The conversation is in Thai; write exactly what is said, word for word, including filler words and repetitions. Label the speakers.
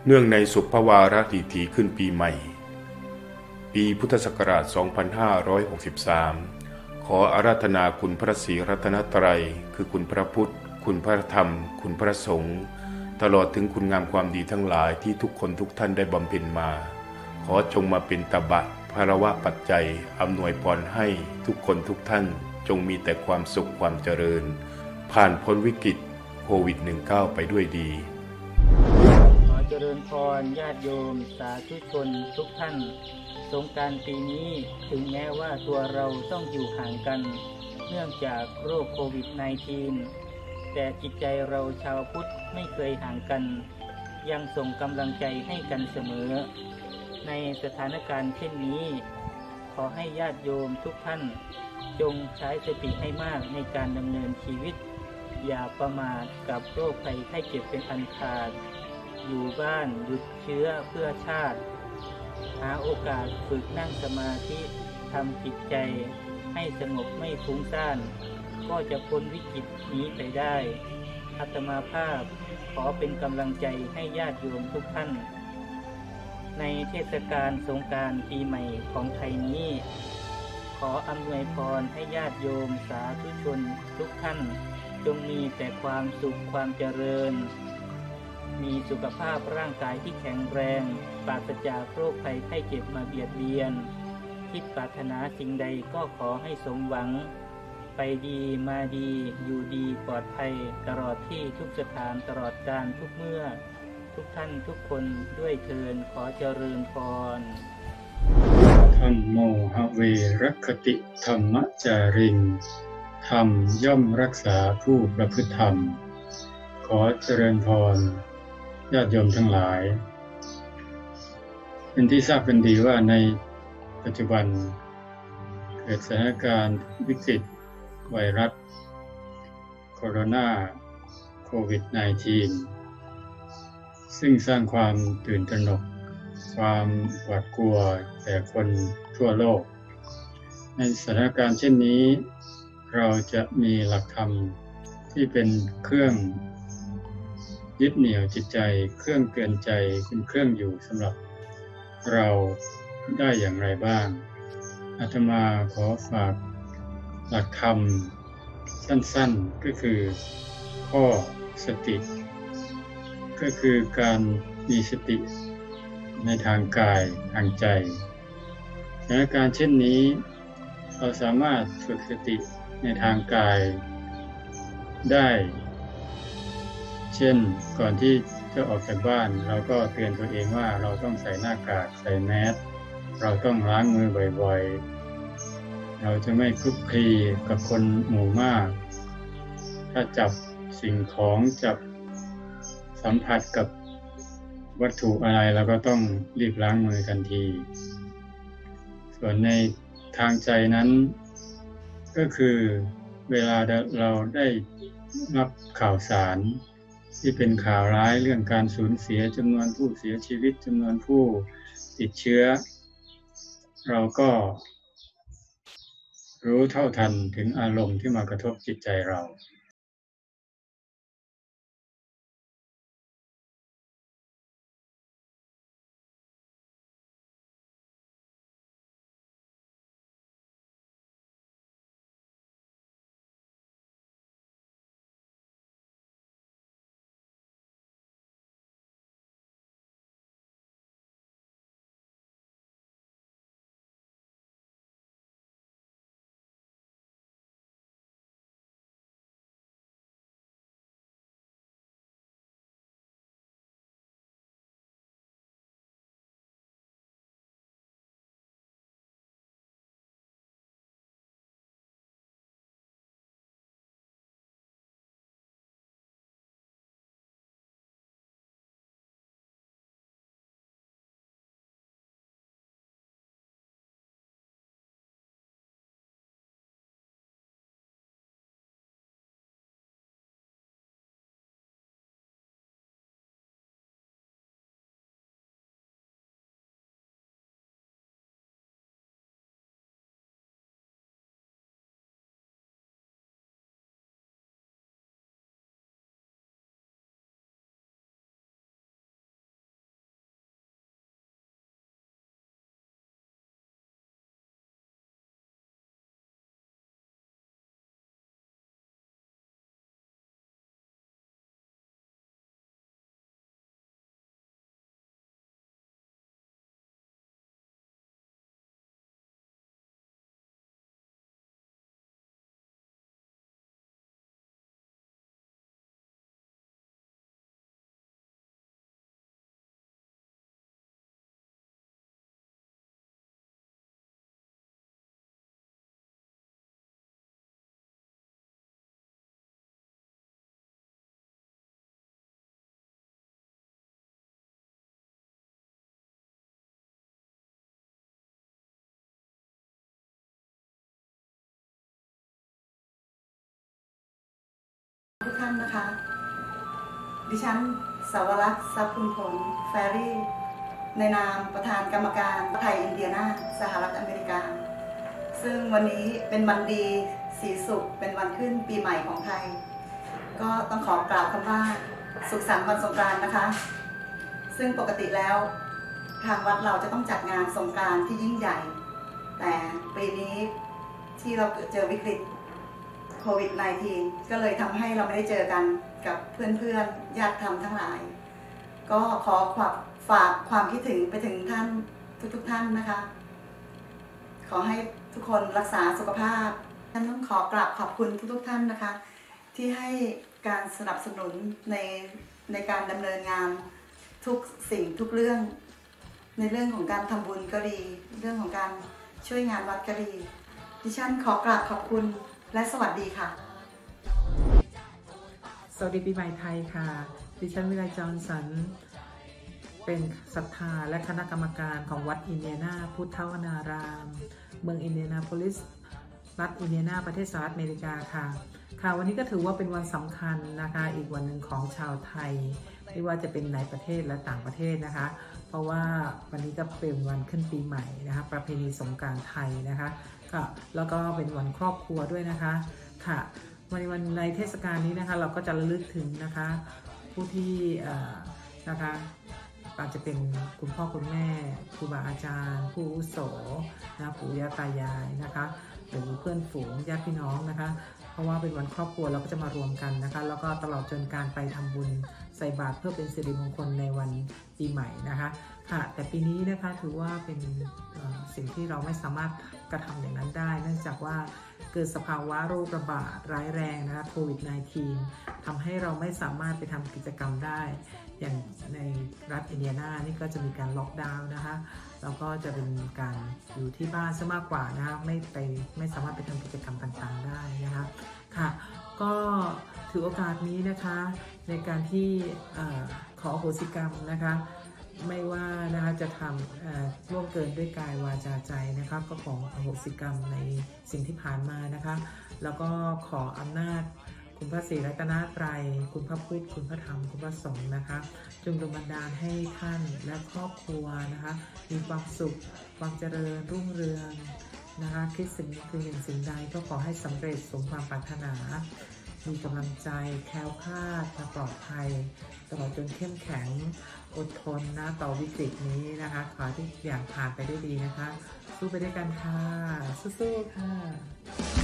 Speaker 1: เนื่องในสุภวาระดิถีขึ้นปีใหม่ปีพุทธศักราช สองพันห้าร้อยหกสิบสาม ขออาราธนาคุณพระศรีรัตนตรัยคือคุณพระพุทธคุณพระธรรมคุณพระสงฆ์ตลอดถึงคุณงามความดีทั้งหลายที่ทุกคนทุกท่านได้บำเพ็ญมาขอจงมาเป็นตบะภรวะปัจจัยอำนวยพรให้ทุกคนทุกท่านจงมีแต่ความสุขความเจริญผ่านพ้นวิกฤตโควิด สิบเก้า ไปด้วยดี
Speaker 2: ขอเจริญพรญาติโยมสาธุชนทุกท่านสงกรานต์ปีนี้ถึงแม้ว่าตัวเราต้องอยู่ห่างกันเนื่องจากโรคโควิด สิบเก้า แต่จิตใจเราชาวพุทธไม่เคยห่างกันยังส่งกำลังใจให้กันเสมอในสถานการณ์เช่นนี้ขอให้ญาติโยมทุกท่านจงใช้สติให้มากในการดำเนินชีวิตอย่าประมาทกับโรคภัยไข้เจ็บเป็นอันขาดอยู่บ้านหยุดเชื้อเพื่อชาติหาโอกาสฝึกนั่งสมาธิทำจิตใจให้สงบไม่ฟุ้งซ่านก็จะพ้นวิกฤตนี้ไปได้อาตมาภาพขอเป็นกำลังใจให้ญาติโยมทุกท่านในเทศกาลสงกรานต์ปีใหม่ของไทยนี้ขออำนวยพรให้ญาติโยมสาธุชนทุกท่านจงมีแต่ความสุขความเจริญมีสุขภาพร่างกายที่แข็งแรงปราศจากโรคภัยไข้เจ็บมาเบียดเบียนคิดปรารถนาสิ่งใดก็ขอให้สมหวังไปดีมาดีอยู่ดีปลอดภัยตลอดที่ทุกสถานตลอดกาลทุกเมื่อทุกท่านทุกคนด้วยเทินขอเจริญพร
Speaker 3: ธัมโมหะเวรัคติธัมมจาริงธรรมย่อมรักษาผู้ประพฤติธรรมขอเจริญพรญาติโยมทั้งหลายเป็นที่ทราบกันดีว่าในปัจจุบันเกิดสถานการณ์วิกฤตไวรัสโคโรนาโควิด สิบเก้า ซึ่งสร้างความตื่นตระหนกความหวาดกลัวแก่คนทั่วโลกในสถานการณ์เช่นนี้เราจะมีหลักธรรมที่เป็นเครื่องยึดเหนี่ยวจิตใจเครื่องเตือนใจเป็นเครื่องอยู่สำหรับเราได้อย่างไรบ้างอาตมาขอฝากหลักธรรมสั้นๆก็คือข้อสติก็คือการมีสติในทางกายทางใจสถานการณ์เช่นนี้เราสามารถฝึกสติในทางกายได้เช่นก่อนที่จะออกจากบ้านเราก็เตือนตัวเองว่าเราต้องใส่หน้ากากใส่แมสเราต้องล้างมือบ่อยๆเราจะไม่คลุกคลีกับคนหมู่มากถ้าจับสิ่งของจับสัมผัสกับวัตถุอะไรเราก็ต้องรีบล้างมือทันทีส่วนในทางใจนั้นก็คือเวลาเราได้รับข่าวสารที่เป็นข่าวร้ายเรื่องการสูญเสียจำนวนผู้เสียชีวิตจำนวนผู้ติดเชื้อเราก็รู้เท่าทันถึงอารมณ์ที่มากระทบจิตใจเรา
Speaker 4: ทุกท่านนะคะดิฉันสาวรักษ์ทรัพย์คุณผลแฟรี่ในนามประธานกรรมการไทยอินเดียนาสหรัฐอเมริกาซึ่งวันนี้เป็นวันดีสีสุขเป็นวันขึ้นปีใหม่ของไทยก็ต้องขอกล่าวคำว่าสุขสันต์วันสงกรานต์นะคะซึ่งปกติแล้วทางวัดเราจะต้องจัดงานสงกรานต์ที่ยิ่งใหญ่แต่ปีนี้ที่เราเจอวิกฤตโควิด สิบเก้า ก็เลยทำให้เราไม่ได้เจอกันกับเพื่อนๆญาติธรรมทั้งหลายก็ขอฝากความคิดถึงไปถึงท่านทุกๆท่านนะคะขอให้ทุกคนรักษาสุขภาพฉันต้องขอกราบขอบคุณทุกๆท่านนะคะที่ให้การสนับสนุนในในการดำเนินงานทุกสิ่งทุกเรื่องในเรื่องของการทำบุญก็ดีเรื่องของการช่วยงานวัดก็ดีดิฉันขอกราบขอบคุณและสวัสดีค่ะ
Speaker 5: สวัสดีปีใหม่ไทยค่ะดิฉันวิไลจรสันเป็นศรัทธาและคณะกรรมการของวัดอินเดียนาพุทธวนารามเมืองอินเดียนาโพลิสรัฐอินเดียนาประเทศสหรัฐอเมริกาค่ะค่ะวันนี้ก็ถือว่าเป็นวันสำคัญนะคะอีกวันหนึ่งของชาวไทยไม่ว่าจะเป็นในประเทศและต่างประเทศนะคะเพราะว่าวันนี้ก็เป็นวันขึ้นปีใหม่นะคะประเพณีสงกรานต์ไทยนะคะก็แล้วก็เป็นวันครอบครัวด้วยนะคะค่ะวันวันในเทศกาลนี้นะคะเราก็จะระลึกถึงนะคะผู้ที่นะคะอาจจะเป็นคุณพ่อคุณแม่ครูบาอาจารย์ผู้อาวุโสนะปู่ย่าตายายนะคะหรือเพื่อนฝูงญาติพี่น้องนะคะเพราะว่าเป็นวันครอบครัวเราก็จะมารวมกันนะคะแล้วก็ตลอดจนการไปทำบุญใส่บาตรเพื่อเป็นสิริมงคลในวันปีใหม่นะคะค่ะแต่ปีนี้นะคะถือว่าเป็นสิ่งที่เราไม่สามารถกระทำอย่างนั้นได้เนื่องจากว่าเกิดสภาวะโรคระบาดร้ายแรงนะคะโควิด สิบเก้า ทำให้เราไม่สามารถไปทำกิจกรรมได้อย่างในรัฐอินเดียนานี่ก็จะมีการล็อกดาวน์นะคะแล้วก็จะเป็นการอยู่ที่บ้านซะมากกว่านะคะไม่ไปไม่สามารถไปทำกิจกรรมต่างๆได้นะคะค่ะก็ถือโอกาสนี้นะคะในการที่ขออโหสิกรรมนะคะไม่ว่านะคะจะทำล่วงเกินด้วยกายวาจาใจนะคะก็ขออโหสิกรรมในสิ่งที่ผ่านมานะคะแล้วก็ขออำนาจคุณพระศรีรัตนตรัยคุณพระพุทธคุณพระธรรมคุณพระสงฆ์นะคะจงดลบันดาลให้ท่านและครอบครัวนะคะมีความสุขความเจริญรุ่งเรืองนะคะคิดสิ่งคือหนึ่งสิ่งใดก็ขอให้สำเร็จสมความปรารถนามีกำลังใจแคล้วคลาดปลอดภัยตลอดจนเข้มแข็งอดทนนะต่อวิกฤตนี้นะคะขอให้ทุกอย่างผ่านไปได้ดีนะคะสู้ไปด้วยกันค่ะสู้ๆค่ะ